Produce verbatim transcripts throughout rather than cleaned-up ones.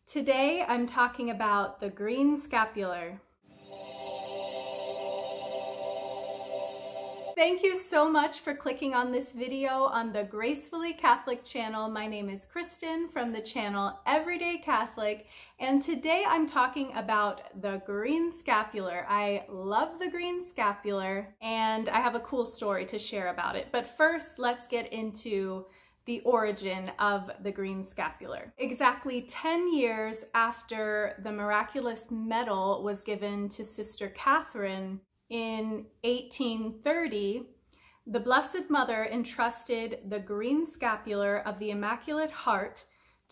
Today I'm talking about the green scapular. Thank you so much for clicking on this video on the Gracefully Catholic channel. My name is Kristen from the channel Everyday Catholic, and today I'm talking about the green scapular. I love the green scapular, and I have a cool story to share about it. But first, let's get into the origin of the green scapular. Exactly ten years after the miraculous medal was given to Sister Catherine in eighteen thirty, the Blessed Mother entrusted the green scapular of the Immaculate Heart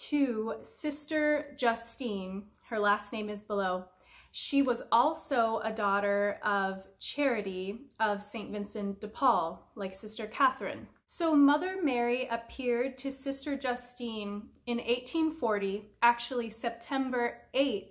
to Sister Justine. Her last name is below. She was also a daughter of Charity of Saint Vincent de Paul, like Sister Catherine. So Mother Mary appeared to Sister Justine in eighteen forty, actually September eighth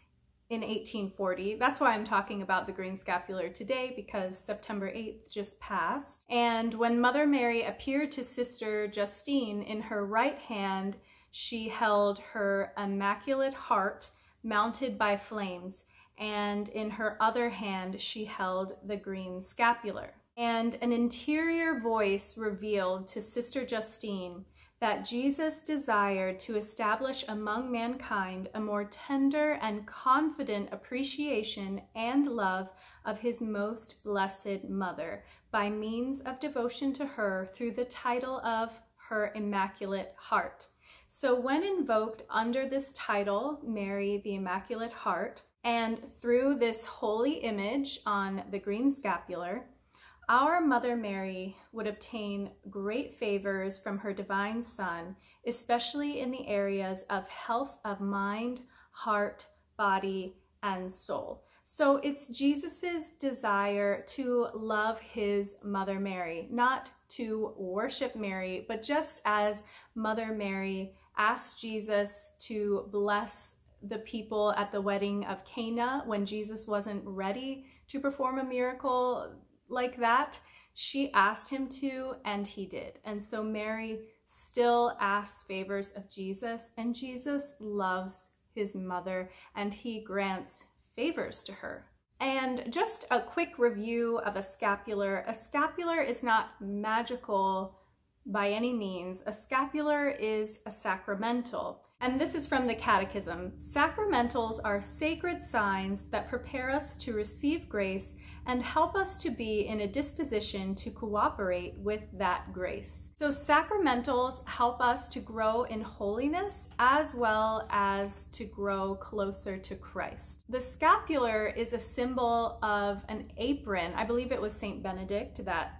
in eighteen forty. That's why I'm talking about the green scapular today, because September eighth just passed. And when Mother Mary appeared to Sister Justine, in her right hand, she held her Immaculate Heart mounted by flames, and in her other hand she held the green scapular. And an interior voice revealed to Sister Justine that Jesus desired to establish among mankind a more tender and confident appreciation and love of his most blessed Mother by means of devotion to her through the title of her Immaculate Heart. So when invoked under this title, Mary the Immaculate Heart, and through this holy image on the green scapular, our Mother Mary would obtain great favors from her divine Son, especially in the areas of health of mind, heart, body, and soul. So it's Jesus's desire to love his Mother Mary, not to worship Mary, but just as Mother Mary asked Jesus to bless the people at the wedding of Cana when Jesus wasn't ready to perform a miracle like that, she asked him to, and he did. And so Mary still asks favors of Jesus, and Jesus loves his mother, and he grants favors to her. And just a quick review of a scapular. A scapular is not magical by any means. A scapular is a sacramental. And this is from the Catechism. Sacramentals are sacred signs that prepare us to receive grace and help us to be in a disposition to cooperate with that grace. So sacramentals help us to grow in holiness as well as to grow closer to Christ. The scapular is a symbol of an apron. I believe it was Saint Benedict that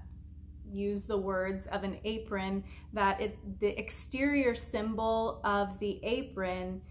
use the words of an apron, that it, the exterior symbol of the apron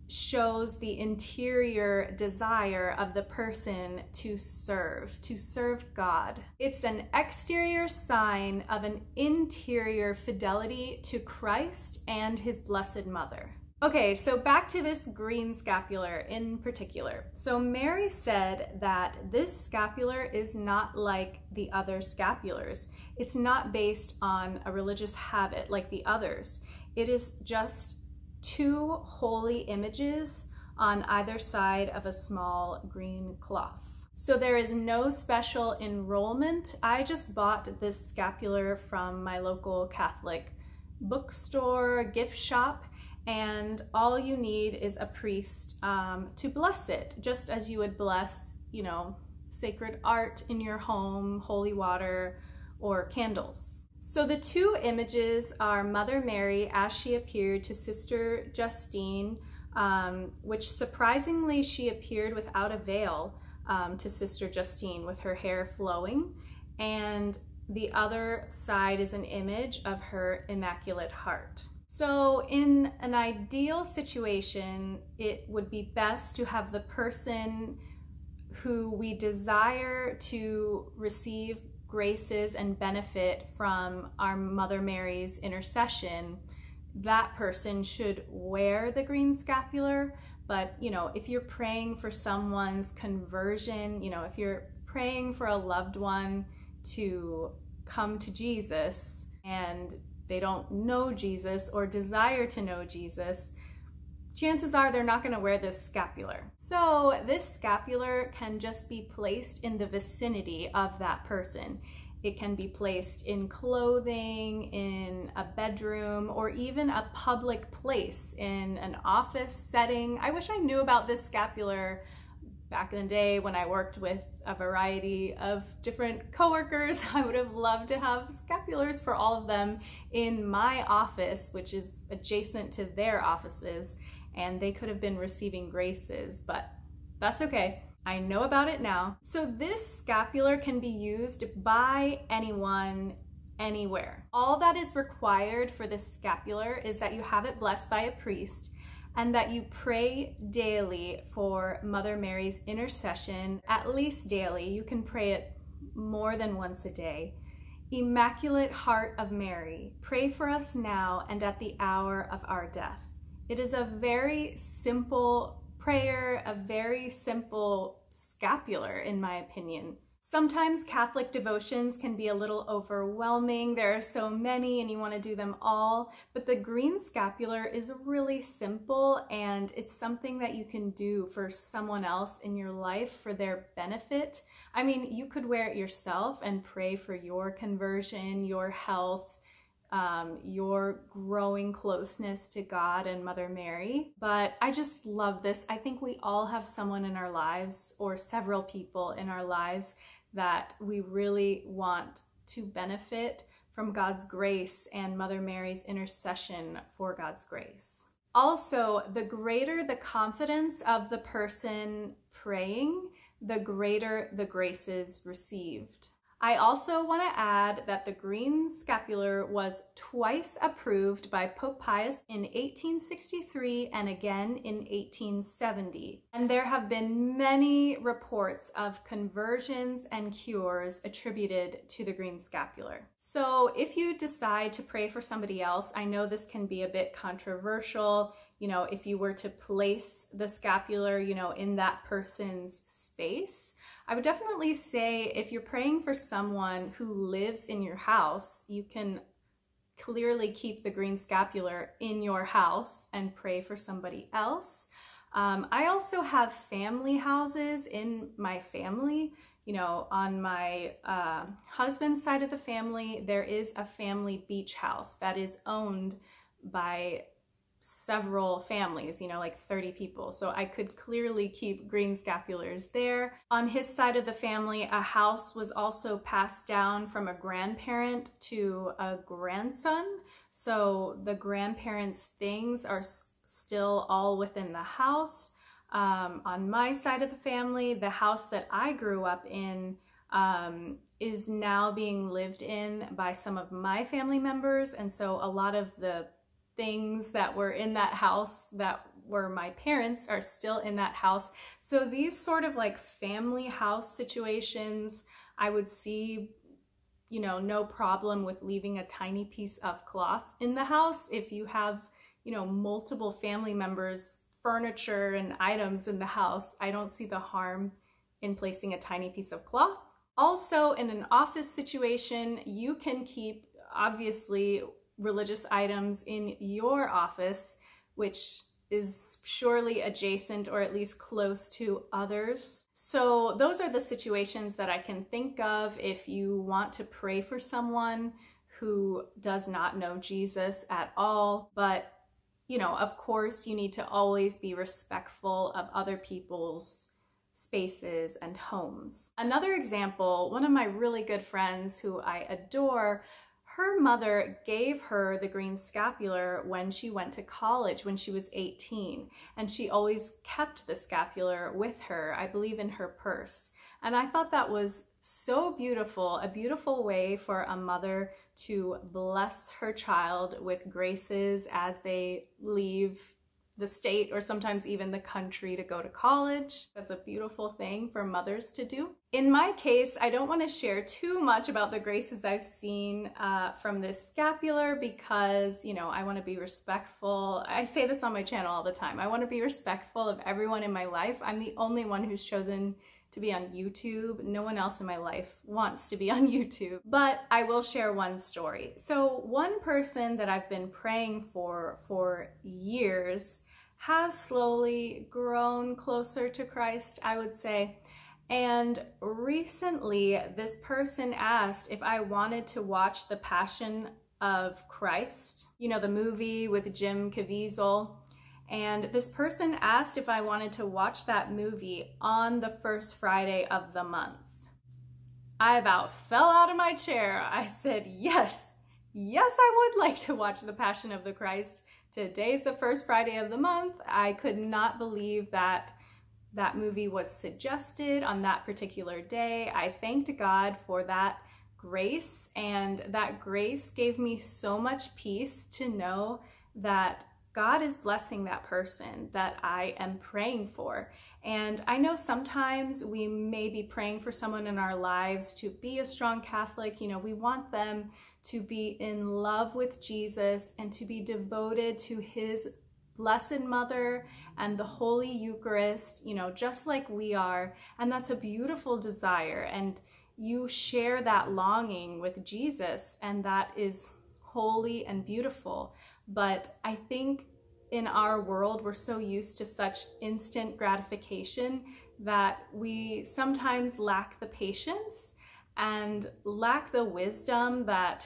shows the interior desire of the person to serve, to serve God. It's an exterior sign of an interior fidelity to Christ and his Blessed Mother. Okay, so back to this green scapular in particular. So Mary said that this scapular is not like the other scapulars. It's not based on a religious habit like the others. It is just two holy images on either side of a small green cloth. So there is no special enrollment. I just bought this scapular from my local Catholic bookstore, gift shop, and all you need is a priest um, to bless it, just as you would bless, you know, sacred art in your home, holy water, or candles. So the two images are Mother Mary as she appeared to Sister Justine, um, which surprisingly she appeared without a veil um, to Sister Justine with her hair flowing, and the other side is an image of her Immaculate Heart. So in an ideal situation, it would be best to have the person who we desire to receive graces and benefit from our Mother Mary's intercession, that person should wear the green scapular. But, you know, if you're praying for someone's conversion, you know, if you're praying for a loved one to come to Jesus and they don't know Jesus or desire to know Jesus, chances are they're not going to wear this scapular. So this scapular can just be placed in the vicinity of that person. It can be placed in clothing, in a bedroom, or even a public place in an office setting. I wish I knew about this scapular back in the day when I worked with a variety of different coworkers. I would have loved to have scapulars for all of them in my office, which is adjacent to their offices, and they could have been receiving graces, but that's okay. I know about it now. So this scapular can be used by anyone, anywhere. All that is required for this scapular is that you have it blessed by a priest and that you pray daily for Mother Mary's intercession, at least daily. You can pray it more than once a day. Immaculate Heart of Mary, pray for us now and at the hour of our death. It is a very simple prayer, a very simple scapular, in my opinion. Sometimes Catholic devotions can be a little overwhelming. There are so many and you want to do them all, but the green scapular is really simple and it's something that you can do for someone else in your life for their benefit. I mean, you could wear it yourself and pray for your conversion, your health, Um, your growing closeness to God and Mother Mary. But I just love this. I think we all have someone in our lives or several people in our lives that we really want to benefit from God's grace and Mother Mary's intercession for God's grace. Also, the greater the confidence of the person praying, the greater the graces received. I also want to add that the green scapular was twice approved by Pope Pius in eighteen sixty-three and again in eighteen seventy. And there have been many reports of conversions and cures attributed to the green scapular. So if you decide to pray for somebody else, I know this can be a bit controversial. You know, if you were to place the scapular, you know, in that person's space, I would definitely say if you're praying for someone who lives in your house, you can clearly keep the green scapular in your house and pray for somebody else. Um, I also have family houses in my family. You know, on my uh, husband's side of the family, there is a family beach house that is owned by several families, you know, like thirty people. So I could clearly keep green scapulars there. On his side of the family, a house was also passed down from a grandparent to a grandson. So the grandparents' things are still all within the house. Um, on my side of the family, the house that I grew up in um, is now being lived in by some of my family members. And so a lot of the things that were in that house that were my parents are still in that house. So these sort of like family house situations, I would see, you know, no problem with leaving a tiny piece of cloth in the house. If you have, you know, multiple family members, furniture and items in the house, I don't see the harm in placing a tiny piece of cloth. Also, in an office situation, you can keep, obviously, religious items in your office, which is surely adjacent or at least close to others. So those are the situations that I can think of if you want to pray for someone who does not know Jesus at all. But, you know, of course, you need to always be respectful of other people's spaces and homes. Another example, one of my really good friends who I adore, her mother gave her the green scapular when she went to college, when she was eighteen, and she always kept the scapular with her, I believe in her purse. And I thought that was so beautiful, a beautiful way for a mother to bless her child with graces as they leave the state or sometimes even the country to go to college. That's a beautiful thing for mothers to do. In my case, I don't want to share too much about the graces I've seen uh, from this scapular because, you know, I want to be respectful. I say this on my channel all the time. I want to be respectful of everyone in my life. I'm the only one who's chosen to be on YouTube. No one else in my life wants to be on YouTube, but I will share one story. So one person that I've been praying for for years has slowly grown closer to Christ, I would say. And recently, this person asked if I wanted to watch The Passion of Christ, you know, the movie with Jim Caviezel. And this person asked if I wanted to watch that movie on the first Friday of the month. I about fell out of my chair. I said, yes, yes, I would like to watch The Passion of the Christ. Today's the first Friday of the month. I could not believe that that movie was suggested on that particular day. I thanked God for that grace, and that grace gave me so much peace to know that God is blessing that person that I am praying for. And I know sometimes we may be praying for someone in our lives to be a strong Catholic. You know, we want them to be in love with Jesus and to be devoted to his Blessed Mother and the Holy Eucharist, you know, just like we are. And that's a beautiful desire. And you share that longing with Jesus, and that is holy and beautiful. But I think in our world, we're so used to such instant gratification that we sometimes lack the patience and lack the wisdom that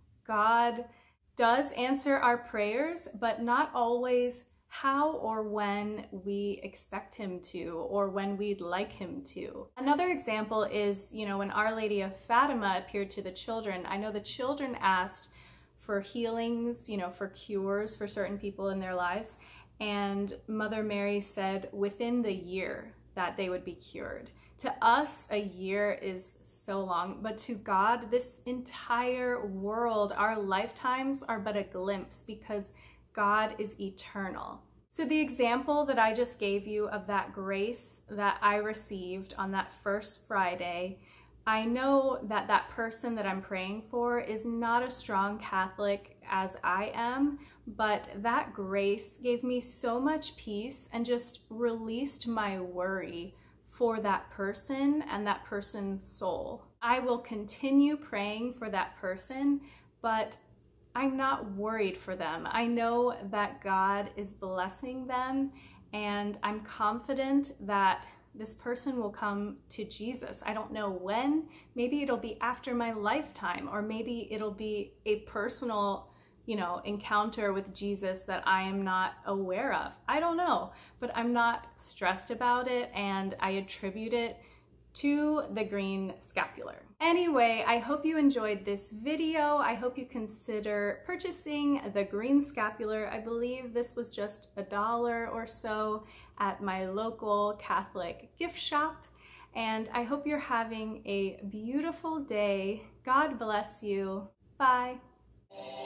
God does answer our prayers, but not always how or when we expect him to, or when we'd like him to. Another example is, you know, when Our Lady of Fatima appeared to the children, I know the children asked for healings, you know, for cures for certain people in their lives. And Mother Mary said within the year that they would be cured. To us, a year is so long, but to God, this entire world, our lifetimes are but a glimpse, because God is eternal. So the example that I just gave you of that grace that I received on that first Friday, I know that that person that I'm praying for is not a strong Catholic as I am, but that grace gave me so much peace and just released my worry for that person and that person's soul. I will continue praying for that person, but I'm not worried for them. I know that God is blessing them, and I'm confident that this person will come to Jesus. I don't know when. Maybe it'll be after my lifetime, or maybe it'll be a personal, you know, encounter with Jesus that I am not aware of. I don't know, but I'm not stressed about it, and I attribute it to the green scapular. Anyway, I hope you enjoyed this video. I hope you consider purchasing the green scapular. I believe this was just a dollar or so at my local Catholic gift shop. And I hope you're having a beautiful day. God bless you. Bye.